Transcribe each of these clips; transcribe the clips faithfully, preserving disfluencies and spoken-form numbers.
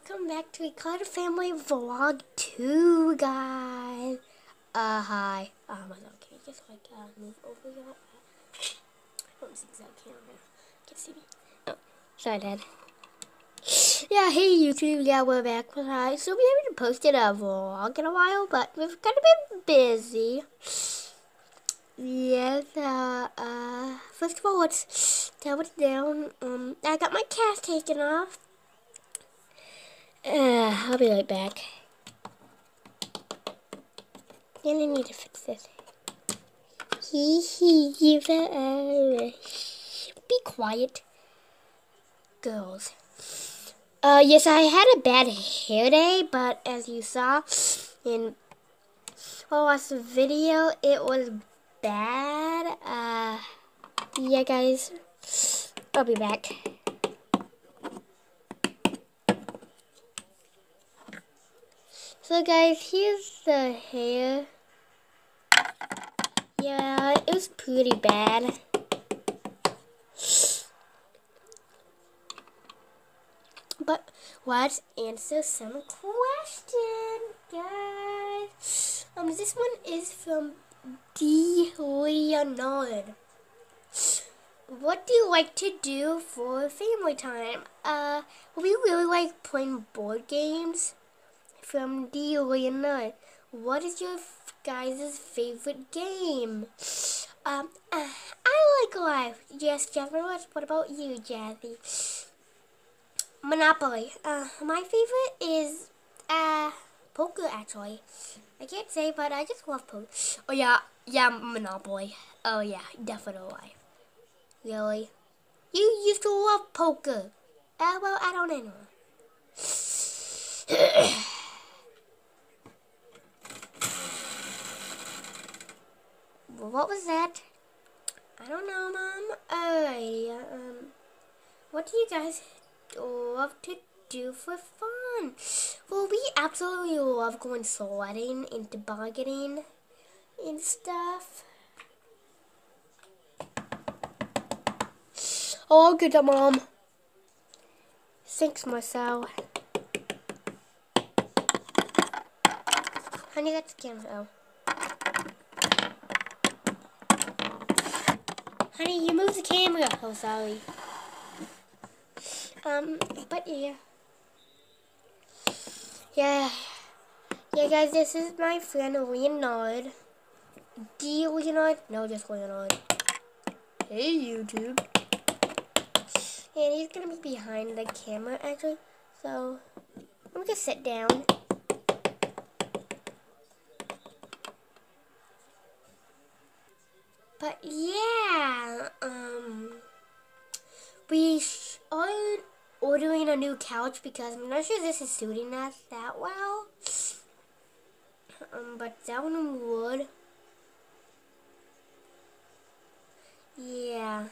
welcome back to a Carter Family Vlog two, guys. Uh, hi. Um, okay, just like, uh, move over here. Oh, zigzag camera. Can't see me. Oh, sorry, Dad. Yeah, hey, YouTube. Yeah, we're back. Hi. So, we haven't posted a vlog in a while, but we've kind of been busy. Yes, uh, uh, first of all, let's tell it down. Um, I got my cast taken off. Uh, I'll be right back. And I need to fix this. Hee hee, be quiet, girls. Uh, yes, I had a bad hair day, but as you saw in the last video, it was bad. Uh, yeah, guys, I'll be back. So, guys, here's the hair. Yeah, it was pretty bad. But let's answer some questions, guys. Um, this one is from D. Leonard. What do you like to do for family time? Uh, we really like playing board games. From D. Leonard. What is your guys' favorite game? Um, uh, I like life. Yes, Jeffrey. What about you, Jazzy? Monopoly. Uh, my favorite is uh poker. Actually, I can't say, but I just love poker. Oh yeah, yeah, Monopoly. Oh yeah, definitely. Really? You used to love poker. Uh, well, I don't know. What was that? I don't know, Mom. Alright, um, what do you guys love to do for fun? Well, we absolutely love going sledding and tobogganing and stuff. Oh, good, Mom. Thanks, Marcel. Honey, that's the camera. Oh. Honey, you moved the camera. Oh, sorry. Um, but yeah. Yeah. Yeah, guys, this is my friend Leonard. D. Leonard? No, just Leonard. Hey, YouTube. And he's gonna be behind the camera, actually. So, I'm gonna sit down. But yeah, um, we are ordering a new couch because I'm not sure this is suiting us that well. Um, but that one would. Yeah.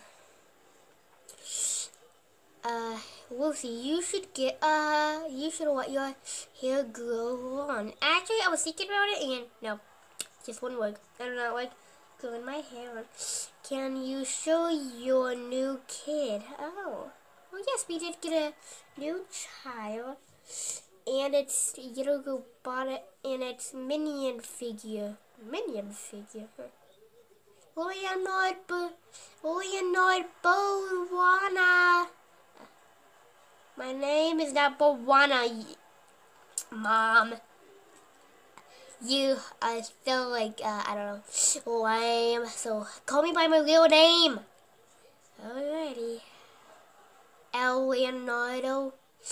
Uh, Lucy, you should get, uh, you should let your hair grow long. Actually, I was thinking about it and, no, just one word. I do not like growing my hair on. Can you show your new kid? Oh. Well, yes, we did get a new child. And it's, you know, bought it, and it's Minion figure. Minion figure, huh? Leonard, Leonard Bowana. My name is not Bowana, Mom. You are still like, uh, I don't know, lame. So call me by my real name. Alrighty. El Leonardo.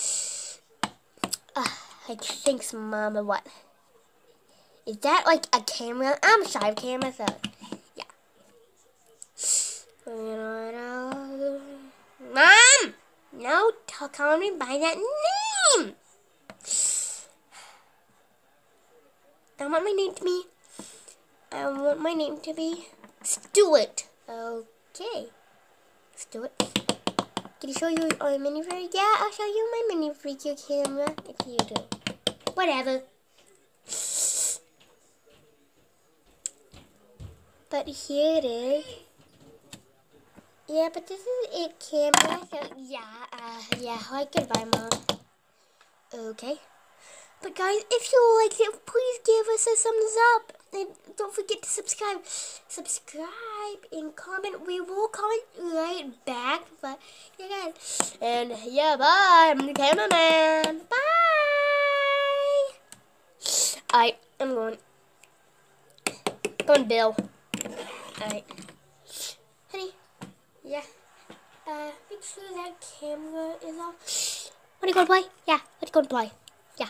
Uh, like, thanks, Mom, or what? Is that like a camera? I'm shy of camera, so yeah. Leonardo. Mom! No, call me by that name. I want my name to be. I want my name to be Stuart. Okay, Stuart. Can you show you our mini figure? Yeah, I'll show you my mini figure camera if you do. Whatever. But here it is. Yeah, but this is it camera. So yeah, uh, yeah. Like goodbye, Mom. Okay. But guys, if you liked it, please give us a thumbs up. And don't forget to subscribe. Subscribe and comment. We will comment right back. But yeah, guys. And yeah, bye. I'm the cameraman. Bye. Alright, I'm going. Going Bill. Alright. Honey. Yeah. Uh, make sure that camera is off. What are you going to play? Yeah, let's go to play. Yeah.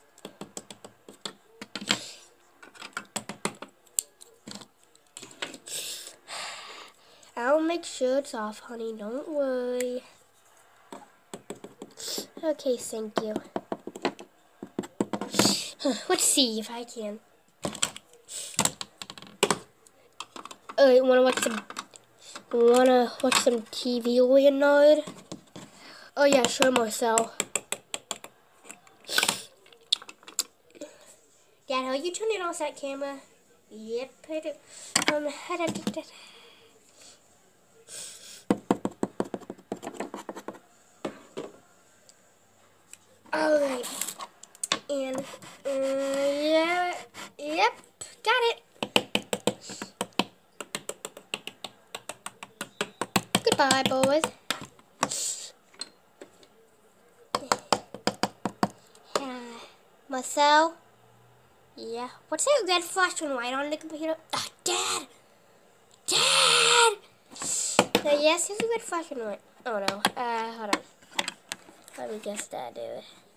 I'll make sure it's off, honey. Don't worry. Okay, thank you. Let's see if I can. Uh, wanna watch some? Wanna watch some T V, Leonard? Oh yeah, sure, Marcel. Dad, are you turning off that camera? Yep, I do. Um, Alright. And, uh, yeah, yep, got it. Goodbye, boys. Uh, Marcel? Yeah. What's that red flashing light on the computer? Oh, Dad! Dad! Uh, yes, there's a red flashing light. Oh no. Uh, hold on. Let me guess that, do it.